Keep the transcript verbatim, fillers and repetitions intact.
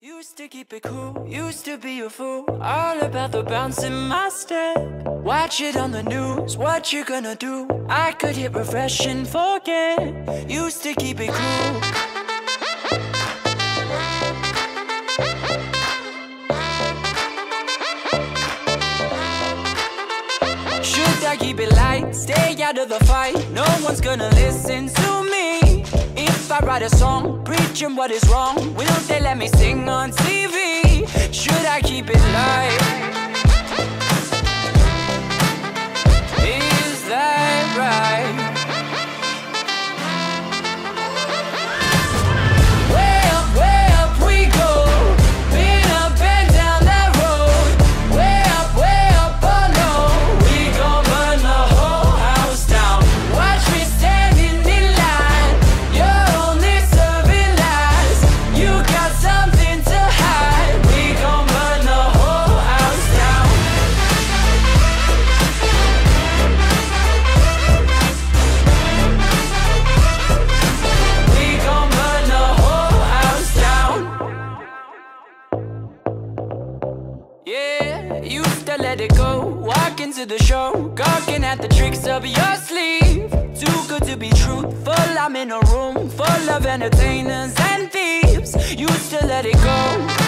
Used to keep it cool, used to be a fool, all about the bounce in my step. Watch it on the news, what you gonna do? I could hit refresh and forget. Used to keep it cool. Should I keep it light, stay out of the fight? No one's gonna listen to me. If I write a song, preaching what is wrong, will they let me sing on T V? Should I keep it light? Is that right? Way up, way up we go, been up and down that road. Way up, way up, oh no, we gon' burn the whole house down. Watch me standing in line, you're only serving lies. You got something to hide, we gon' burn the whole house down. We gon' burn the whole house down. Yeah, used to let it go, walk into the show, gawking at the tricks up your sleeve. Too good to be truthful, I'm in a room full of entertainers and thieves. Used to let it go,